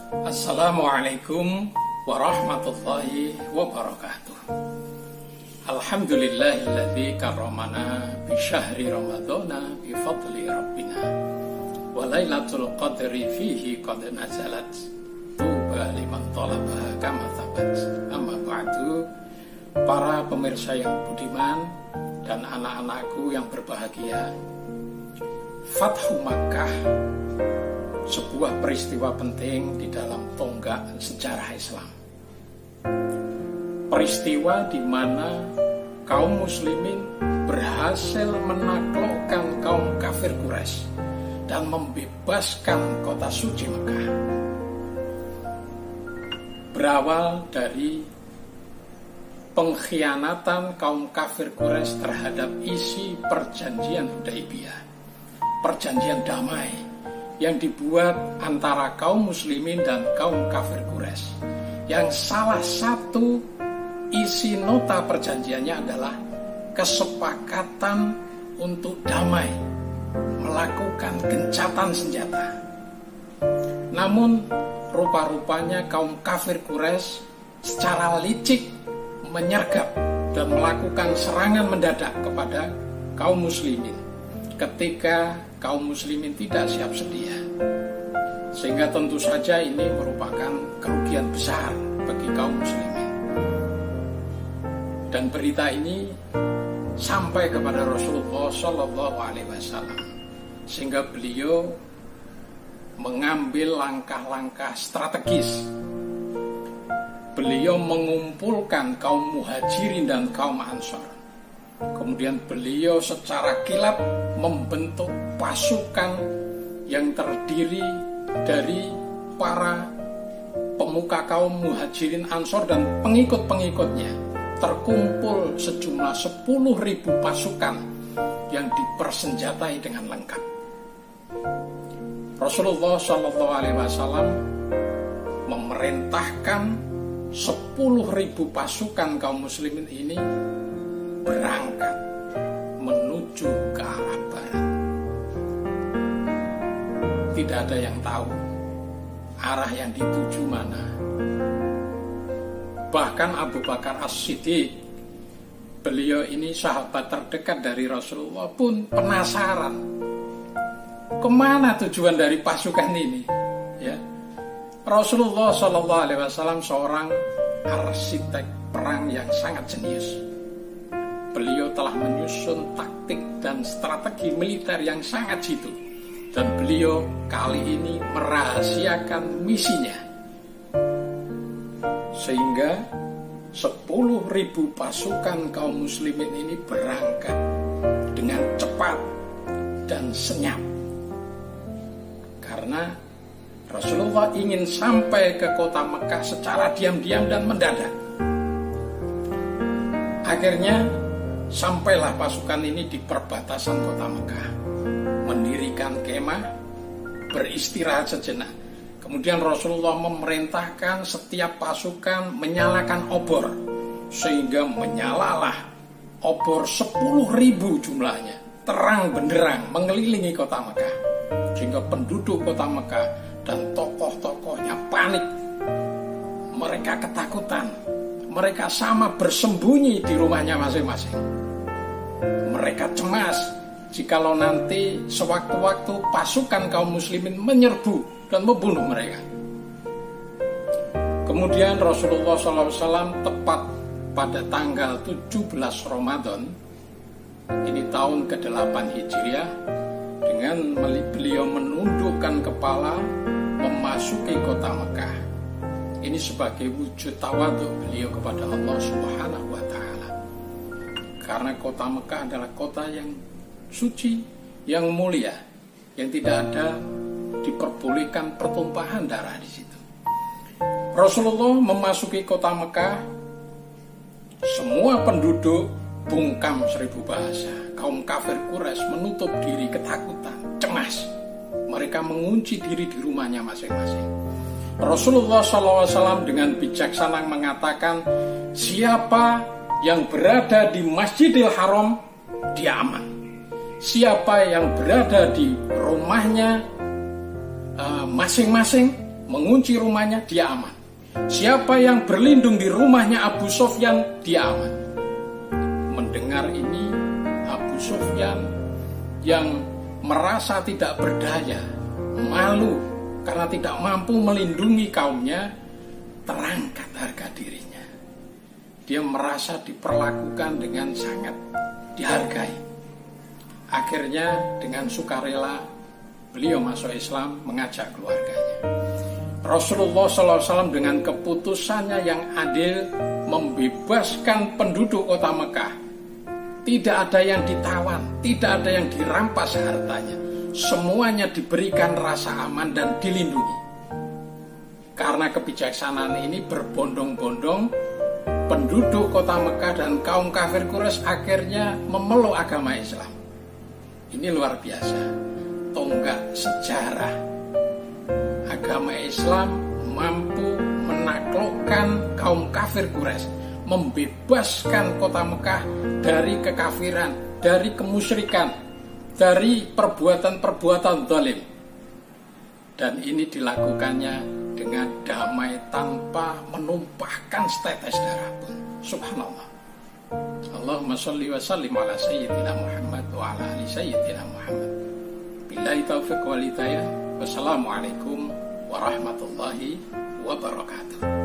Assalamualaikum warahmatullahi wabarakatuh. Alhamdulillahilladzi karramana bi syahri ramadhana bi fadli rabbina wa lailatul qadri fihi qad nazalat tuba liman talabaha kama thabat. Amma ba'du, para pemirsa yang budiman dan anak-anakku yang berbahagia, Fathu Makkah sebuah peristiwa penting di dalam tonggak sejarah Islam. Peristiwa di mana kaum muslimin berhasil menaklukkan kaum kafir Quraisy dan membebaskan kota suci Mekah. Berawal dari pengkhianatan kaum kafir Quraisy terhadap isi perjanjian Hudaybiyah, perjanjian damai yang dibuat antara kaum muslimin dan kaum kafir Quraisy, yang salah satu isi nota perjanjiannya adalah kesepakatan untuk damai, melakukan gencatan senjata. Namun rupa-rupanya kaum kafir Quraisy secara licik menyergap dan melakukan serangan mendadak kepada kaum muslimin ketika kaum muslimin tidak siap sedia, sehingga tentu saja ini merupakan kerugian besar bagi kaum muslimin. Dan berita ini sampai kepada Rasulullah SAW, sehingga beliau mengambil langkah-langkah strategis. Beliau mengumpulkan kaum muhajirin dan kaum ansor. Kemudian beliau secara kilat membentuk pasukan yang terdiri dari para pemuka kaum muhajirin ansor dan pengikut-pengikutnya. Terkumpul sejumlah 10.000 pasukan yang dipersenjatai dengan lengkap. Rasulullah SAW memerintahkan 10.000 pasukan kaum muslimin ini berangkat menuju ke arah barat. Tidak ada yang tahu arah yang dituju mana. Bahkan Abu Bakar As-Siddiq, beliau ini sahabat terdekat dari Rasulullah, pun penasaran kemana tujuan dari pasukan ini. Ya, Rasulullah SAW seorang arsitek perang yang sangat jenius. Beliau telah menyusun taktik dan strategi militer yang sangat jitu. Dan beliau kali ini merahasiakan misinya, sehingga 10.000 pasukan kaum muslimin ini berangkat dengan cepat dan senyap. Karena Rasulullah ingin sampai ke kota Mekah secara diam-diam dan mendadak. Akhirnya sampailah pasukan ini di perbatasan kota Mekah, mendirikan kemah, beristirahat sejenak. Kemudian Rasulullah memerintahkan setiap pasukan menyalakan obor, sehingga menyalalah obor 10.000 jumlahnya, terang benderang mengelilingi kota Mekah, sehingga penduduk kota Mekah dan tokoh-tokohnya panik. Mereka ketakutan, mereka sama bersembunyi di rumahnya masing-masing. Mereka cemas jikalau nanti sewaktu-waktu pasukan kaum muslimin menyerbu dan membunuh mereka. Kemudian Rasulullah SAW tepat pada tanggal 17 Ramadan, ini tahun ke-8 Hijriah, dengan beliau menundukkan kepala memasuki kota Mekah. Ini sebagai wujud tawadhu beliau kepada Allah Subhanahu wa Ta'ala. Karena kota Mekah adalah kota yang suci, yang mulia, yang tidak ada diperbolehkan pertumpahan darah di situ. Rasulullah memasuki kota Mekah, semua penduduk bungkam 1000 bahasa. Kaum kafir Quraisy menutup diri ketakutan, cemas. Mereka mengunci diri di rumahnya masing-masing. Rasulullah SAW dengan bijaksana mengatakan, siapa yang berada di Masjidil Haram, dia aman. Siapa yang berada di rumahnya masing-masing, mengunci rumahnya, dia aman. Siapa yang berlindung di rumahnya Abu Sufyan, dia aman. Mendengar ini, Abu Sufyan yang merasa tidak berdaya, malu karena tidak mampu melindungi kaumnya, terangkat harga dirinya. Dia merasa diperlakukan dengan sangat dihargai. Akhirnya dengan sukarela beliau masuk Islam, mengajak keluarganya. Rasulullah SAW dengan keputusannya yang adil membebaskan penduduk kota Mekah. Tidak ada yang ditawan, tidak ada yang dirampas hartanya. Semuanya diberikan rasa aman dan dilindungi. Karena kebijaksanaan ini berbondong-bondong, penduduk kota Mekah dan kaum kafir Quraisy akhirnya memeluk agama Islam. Ini luar biasa, tonggak sejarah. Agama Islam mampu menaklukkan kaum kafir Quraisy, membebaskan kota Mekah dari kekafiran, dari kemusyrikan, dari perbuatan-perbuatan zalim. Dan ini dilakukannya dengan damai tanpa menumpahkan setetes darah pun. Subhanallah. Allahumma sholli wa sallim ala sayyidina Muhammad wa ala ali sayyidina Muhammad. Billahi taufiq wal hidayah. Wassalamualaikum warahmatullahi wabarakatuh.